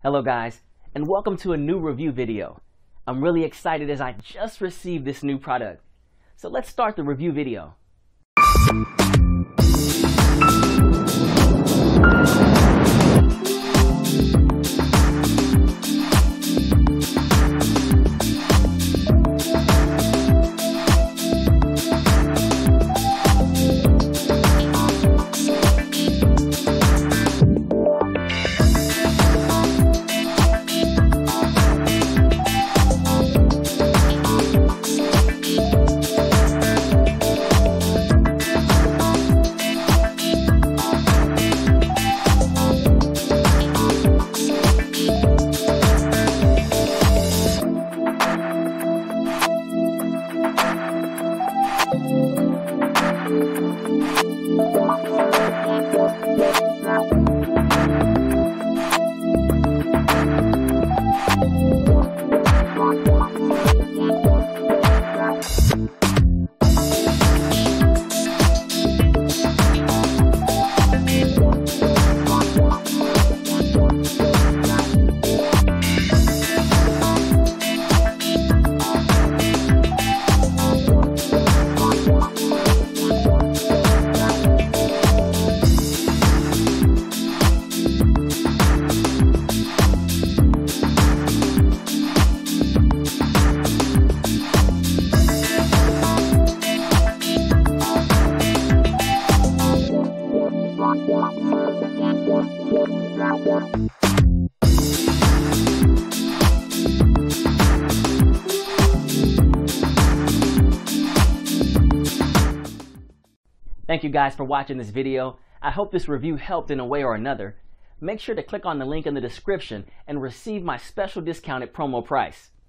Hello guys, and welcome to a new review video. I'm really excited as I just received this new product. So let's start the review video. Thank you guys for watching this video. I hope this review helped in a way or another. Make sure to click on the link in the description and receive my special discounted promo price.